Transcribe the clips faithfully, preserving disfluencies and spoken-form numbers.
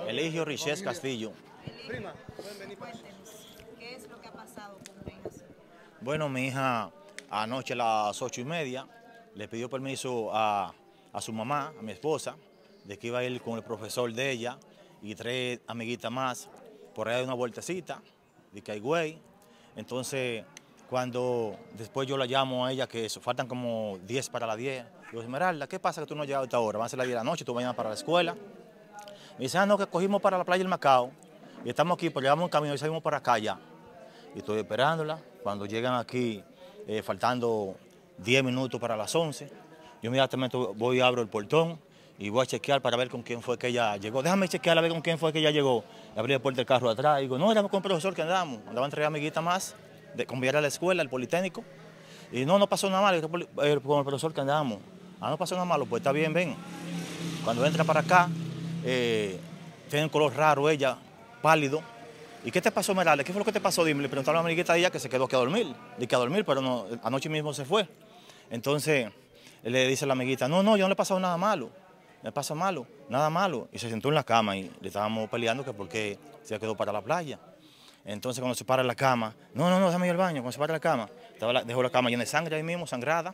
Eligio Richés Castillo. Prima, pueden venir para acá. ¿Qué es lo que ha pasado con una hija suya? Bueno, mi hija anoche a las ocho y media le pidió permiso a, a su mamá, a mi esposa, de que iba a ir con el profesor de ella y tres amiguitas más por ahí de una vueltecita, de que hay güey. Entonces, cuando después yo la llamo a ella, que eso, faltan como diez para las diez, digo, Esmeralda, ¿qué pasa que tú no has llegado a esta hora? Van a ser las diez de la noche, tú mañana para la escuela. Me dice, ah, no, que cogimos para la playa del Macao y estamos aquí, pero llevamos un camino y salimos para acá ya. Y estoy esperándola. Cuando llegan aquí, eh, faltando diez minutos para las once, yo inmediatamente voy y abro el portón y voy a chequear para ver con quién fue que ella llegó. Déjame chequear a ver con quién fue que ella llegó. Y abrí la puerta del carro de atrás y digo, no, éramos con el profesor que andamos. Andaban tres amiguitas más, de conviar a la escuela, al Politécnico. Y no, no pasó nada malo, eh, con el profesor que andamos. Ah, no pasó nada malo, pues está bien, ven. Cuando entra para acá, eh, tiene un color raro ella, pálido. ¿Y qué te pasó, Merale? ¿Qué fue lo que te pasó? Dime, le preguntaba a la amiguita de ella que se quedó aquí a dormir. Dije que a dormir, pero no, anoche mismo se fue. Entonces, él le dice a la amiguita, no, no, yo no le he pasado nada malo. Me pasa malo, nada malo. Y se sentó en la cama y le estábamos peleando que por qué se quedó para la playa. Entonces, cuando se para en la cama, no, no, no, déjame ir al baño. Cuando se para en la cama, estaba la, dejó la cama llena de sangre ahí mismo, sangrada.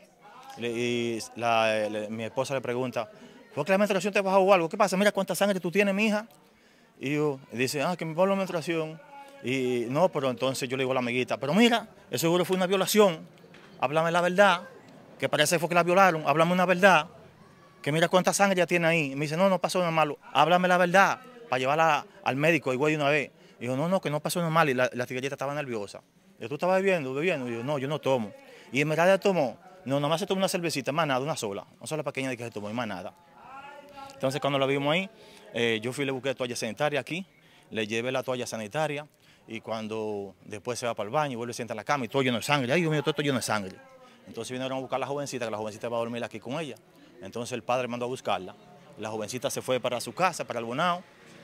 Y la, le, mi esposa le pregunta, ¿fue que la menstruación te bajó o algo? ¿Qué pasa? Mira cuánta sangre tú tienes, mija. Y yo, y dice, ah, que me bajó la menstruación. Y no, pero entonces yo le digo a la amiguita, pero mira, eso seguro fue una violación. Háblame la verdad, que parece que fue que la violaron. Háblame una verdad, que mira cuánta sangre ya tiene ahí. Y me dice, no, no pasó nada malo. Háblame la verdad, para llevarla al médico igual de una vez. Y yo, no, no, que no pasó nada malo. Y la, la tiguerita estaba nerviosa. Y yo, ¿tú estabas bebiendo, bebiendo? Y yo, no, yo no tomo. Y en verdad tomó. No, nomás se tomó una cervecita, más nada, una sola. Una sola pequeña de que se tomó y más nada. Entonces cuando la vimos ahí, eh, yo fui y le busqué toalla sanitaria aquí, le llevé la toalla sanitaria y cuando después se va para el baño y vuelve a sentar en la cama y todo lleno de sangre, ay Dios mío, todo esto lleno de sangre. Entonces vinieron a buscar a la jovencita, que la jovencita va a dormir aquí con ella. Entonces el padre mandó a buscarla. La jovencita se fue para su casa, para el Bonao,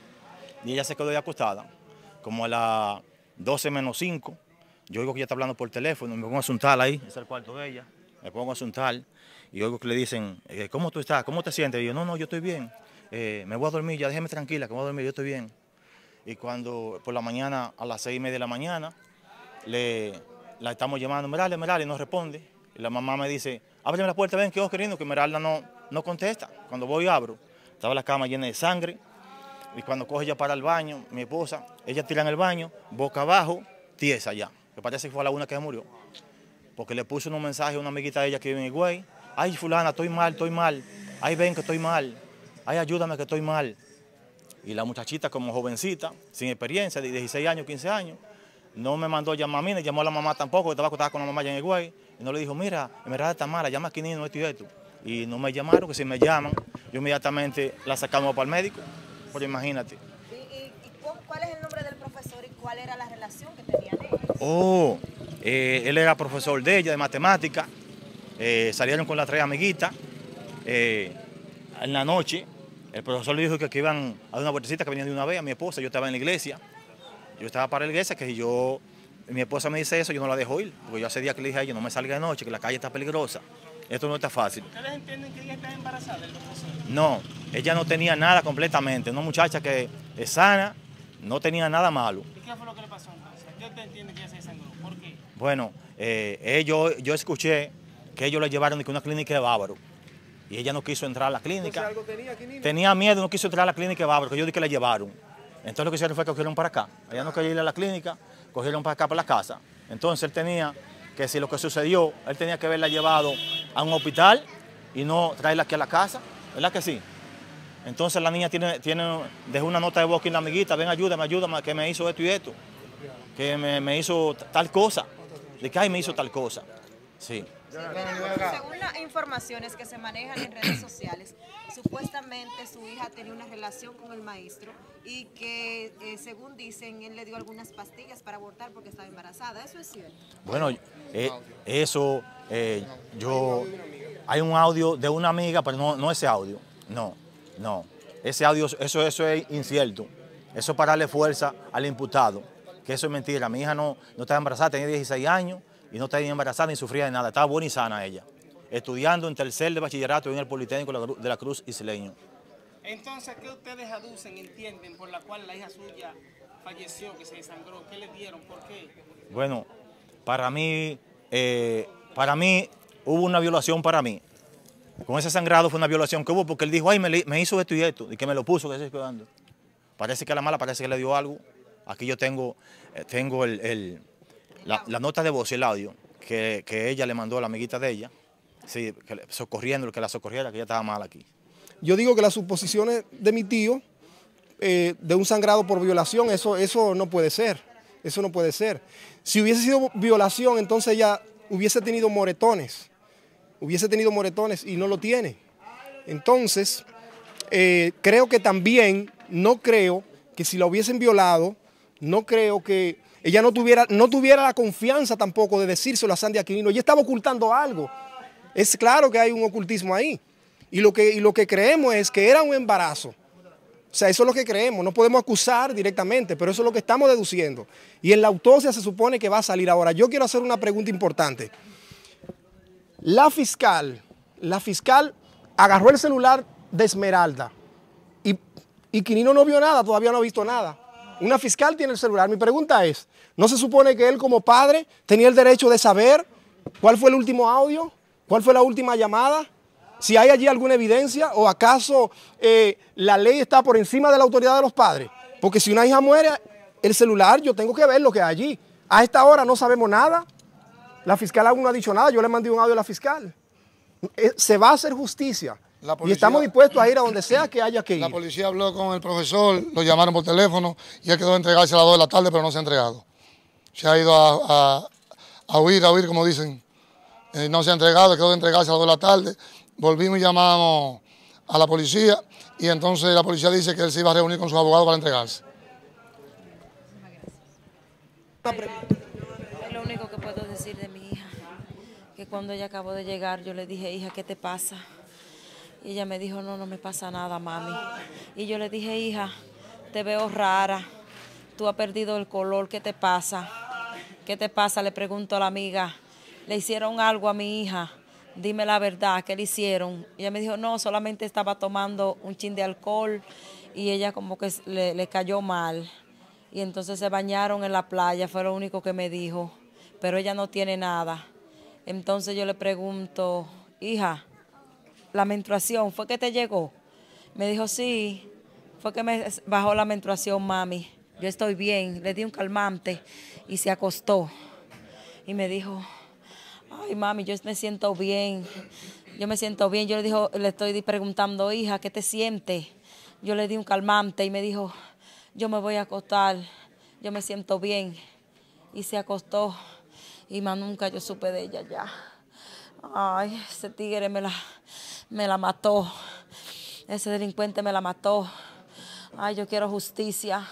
y ella se quedó ahí acostada. Como a las doce menos cinco, yo oigo que ella está hablando por teléfono, me pongo a asuntar ahí, ese es el cuarto de ella, me pongo a asuntar y oigo que le dicen, eh, ¿cómo tú estás? ¿Cómo te sientes? Y yo, no, no, yo estoy bien, eh, me voy a dormir, ya déjeme tranquila, que me voy a dormir, yo estoy bien. Y cuando por la mañana, a las seis y media de la mañana, le, la estamos llamando, Meralda, Meralda, y no responde. Y la mamá me dice, ábreme la puerta, ven, que vos queriendo, que Meralda no, no contesta. Cuando voy y abro, estaba la cama llena de sangre. Y cuando coge ella para el baño, mi esposa, ella tira en el baño, boca abajo, tiesa ya. Que parece que fue la una que se murió. Porque le puso un mensaje a una amiguita de ella que vive en Higüey. Ay, fulana, estoy mal, estoy mal. Ay, ven que estoy mal. Ay, ayúdame que estoy mal. Y la muchachita como jovencita, sin experiencia, de dieciséis años, quince años, no me mandó llamar a mí, ni llamó a la mamá tampoco, que estaba acostada con la mamá allá en Higüey. Y no le dijo, mira, en verdad está mala, llama a Quinino, esto y esto. Y no me llamaron, que si me llaman, yo inmediatamente la sacamos para el médico. Pero imagínate. ¿Y, y, y cuál es el nombre del profesor y cuál era la relación que tenían ellos? Oh, eh, él era profesor de ella, de matemática. Eh, salieron con las tres amiguitas. Eh, en la noche, el profesor le dijo que, que iban a dar una vueltecita, que venían de una vez a mi esposa. Yo estaba en la iglesia. Yo estaba para la iglesia, que si yo, mi esposa me dice eso, yo no la dejo ir. Porque yo hace días que le dije a ella, no me salga de noche, que la calle está peligrosa. Esto no está fácil. ¿Ustedes entienden que ella está embarazada del profesor? No, ella no tenía nada completamente. Una muchacha que es sana, no tenía nada malo. ¿Y qué fue lo que le pasó entonces? ¿Qué usted entiende que ella se desangró? ¿Por qué? Bueno, eh, ellos, yo escuché que ellos la llevaron a una clínica de Bávaro. Y ella no quiso entrar a la clínica. ¿Algo tenía, Quinino? Tenía miedo, no quiso entrar a la clínica de Bávaro, que yo dije que la llevaron. Entonces lo que hicieron fue que cogieron para acá. Ella no quería ir a la clínica, cogieron para acá, para la casa. Entonces él tenía que, si lo que sucedió, él tenía que haberla llevado a un hospital y no traerla aquí a la casa. ¿Verdad que sí? Entonces la niña tiene, tiene, dejó una nota de voz aquí en la amiguita, ven, ayúdame, ayúdame, que me hizo esto y esto. Que me, me hizo tal cosa. De que ay, me hizo tal cosa. Sí. Sí, mira, según las informaciones que se manejan en redes sociales, supuestamente su hija tenía una relación con el maestro y que, eh, según dicen, él le dio algunas pastillas para abortar porque estaba embarazada. ¿Eso es cierto? Bueno, eh, eso, eh, yo, hay un audio de una amiga, pero no, no ese audio, no, no. Ese audio, eso, eso es incierto. Eso es para darle fuerza al imputado, que eso es mentira. Mi hija no, no estaba embarazada, tenía dieciséis años. Y no estaba ni embarazada ni sufría de nada, estaba buena y sana ella. Estudiando en tercer de bachillerato en el Politécnico de la Cruz Isleño. Entonces, ¿qué ustedes aducen, entienden, por la cual la hija suya falleció, que se desangró? ¿Qué le dieron? ¿Por qué? Bueno, para mí, eh, para mí hubo una violación para mí. Con ese sangrado fue una violación que hubo porque él dijo, ay, me, me hizo esto y esto, y que me lo puso, que se quedando. Parece que a la mala, parece que le dio algo. Aquí yo tengo, eh, tengo el, el, la, la nota de voz y el audio que, que ella le mandó a la amiguita de ella, sí, que le, socorriendo, que la socorriera, que ella estaba mal aquí. Yo digo que las suposiciones de mi tío, eh, de un sangrado por violación, eso, eso no puede ser, eso no puede ser. Si hubiese sido violación, entonces ella hubiese tenido moretones, hubiese tenido moretones y no lo tiene. Entonces, eh, creo que también, no creo que si la hubiesen violado, no creo que ella no tuviera, no tuviera la confianza tampoco de decírselo a Sandy Aquilino. Ella estaba ocultando algo. Es claro que hay un ocultismo ahí. Y lo que, y lo que creemos es que era un embarazo. O sea, eso es lo que creemos. No podemos acusar directamente, pero eso es lo que estamos deduciendo. Y en la autopsia se supone que va a salir. Ahora, yo quiero hacer una pregunta importante. La fiscal, la fiscal agarró el celular de Esmeralda y, y Quirino no vio nada, todavía no ha visto nada. Una fiscal tiene el celular. Mi pregunta es, ¿no se supone que él como padre tenía el derecho de saber cuál fue el último audio? ¿Cuál fue la última llamada? Si hay allí alguna evidencia o acaso eh, la ley está por encima de la autoridad de los padres. Porque si una hija muere, el celular yo tengo que ver lo que hay allí. A esta hora no sabemos nada. La fiscal aún no ha dicho nada. Yo le mandé un audio a la fiscal. Eh, se va a hacer justicia. Policía, y estamos dispuestos a ir a donde sea que haya que ir. La policía habló con el profesor, lo llamaron por teléfono y él quedó a entregarse a las dos de la tarde, pero no se ha entregado. Se ha ido a, a, a huir, a huir, como dicen. Eh, no se ha entregado, quedó de entregarse a las dos de la tarde. Volvimos y llamamos a la policía y entonces la policía dice que él se iba a reunir con sus abogados para entregarse. Es lo único que puedo decir de mi hija, que cuando ella acabó de llegar yo le dije, hija, ¿qué te pasa? Y ella me dijo, no, no me pasa nada, mami. Y yo le dije, hija, te veo rara, tú has perdido el color, ¿qué te pasa? ¿Qué te pasa? Le pregunto a la amiga, ¿le hicieron algo a mi hija? Dime la verdad, ¿qué le hicieron? Y ella me dijo, no, solamente estaba tomando un chin de alcohol y ella como que le, le cayó mal. Y entonces se bañaron en la playa, fue lo único que me dijo, pero ella no tiene nada. Entonces yo le pregunto, hija, ¿la menstruación fue que te llegó? Me dijo, sí, fue que me bajó la menstruación, mami. Yo estoy bien, le di un calmante y se acostó. Y me dijo, ay, mami, yo me siento bien, yo me siento bien. Yo le, dijo, le estoy preguntando, hija, ¿qué te sientes? Yo le di un calmante y me dijo, yo me voy a acostar, yo me siento bien. Y se acostó y más nunca yo supe de ella ya. Ay, ese tigre me la, me la mató, ese delincuente me la mató. Ay, yo quiero justicia,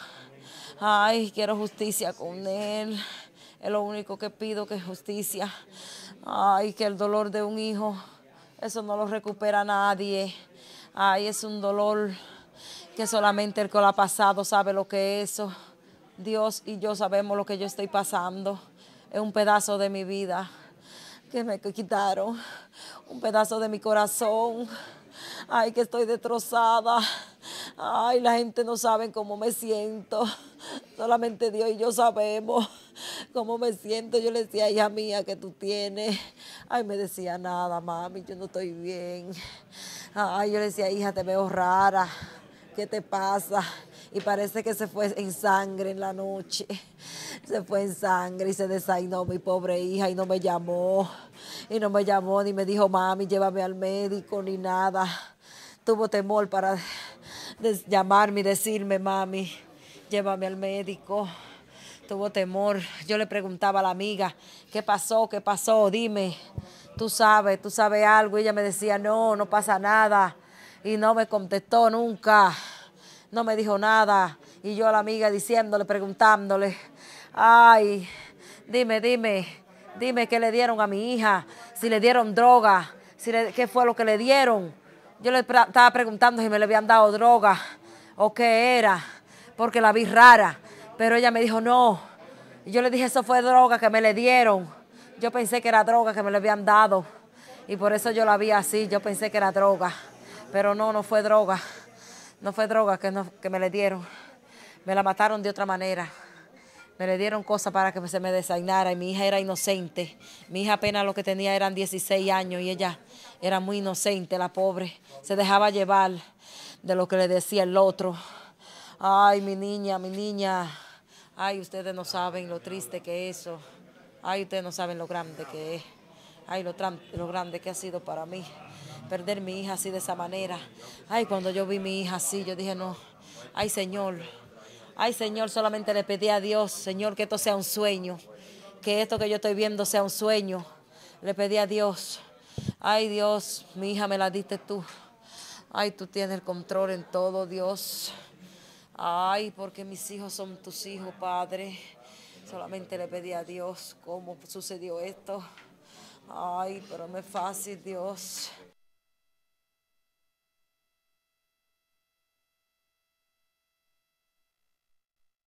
ay, quiero justicia con él. Es lo único que pido, que es justicia. Ay, que el dolor de un hijo, eso no lo recupera nadie. Ay, es un dolor que solamente el que lo ha pasado sabe lo que es eso. Dios y yo sabemos lo que yo estoy pasando. Es un pedazo de mi vida que me quitaron, un pedazo de mi corazón. Ay, que estoy destrozada. Ay, la gente no sabe cómo me siento. Solamente Dios y yo sabemos cómo me siento. Yo le decía, hija mía, ¿qué tú tienes? Ay, me decía, nada, mami, yo no estoy bien. Ay, yo le decía, hija, te veo rara. ¿Qué te pasa? Y parece que se fue en sangre en la noche. Se fue en sangre y se desainó mi pobre hija y no me llamó. Y no me llamó ni me dijo, mami, llévame al médico ni nada. Tuvo temor para llamarme y decirme, mami, llévame al médico. Tuvo temor. Yo le preguntaba a la amiga, ¿qué pasó? ¿Qué pasó? Dime, tú sabes, tú sabes algo. Y ella me decía, no, no pasa nada. Y no me contestó nunca. No me dijo nada. Y yo a la amiga diciéndole, preguntándole, ay, dime, dime, dime qué le dieron a mi hija, si le dieron droga, si le, qué fue lo que le dieron. Yo le estaba preguntando si me le habían dado droga o qué era, porque la vi rara. Pero ella me dijo, no. Y yo le dije, eso fue droga que me le dieron. Yo pensé que era droga que me le habían dado. Y por eso yo la vi así, yo pensé que era droga. Pero no, no fue droga. No fue droga que, no, que me le dieron. Me la mataron de otra manera. Me le dieron cosas para que se me desainara y mi hija era inocente. Mi hija apenas lo que tenía eran dieciséis años y ella era muy inocente, la pobre. Se dejaba llevar de lo que le decía el otro. Ay, mi niña, mi niña. Ay, ustedes no saben lo triste que es eso. Ay, ustedes no saben lo grande que es. Ay, lo, lo grande que ha sido para mí. Perder mi hija así de esa manera. Ay, cuando yo vi mi hija así, yo dije, no. Ay, Señor. Ay, Señor, solamente le pedí a Dios, Señor, que esto sea un sueño. Que esto que yo estoy viendo sea un sueño. Le pedí a Dios. Ay, Dios, mi hija me la diste tú. Ay, tú tienes el control en todo, Dios. Ay, porque mis hijos son tus hijos, Padre. Solamente le pedí a Dios cómo sucedió esto. Ay, pero no es fácil, Dios.